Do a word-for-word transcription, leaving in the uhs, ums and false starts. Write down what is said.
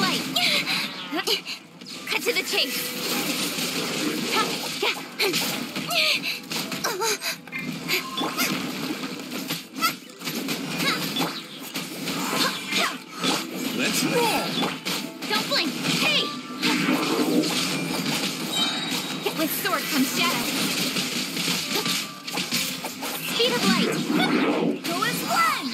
light. Cut to the chase. Let's roll! Don't blink! Hey! With sword comes shadow. Speed of light! Go as one!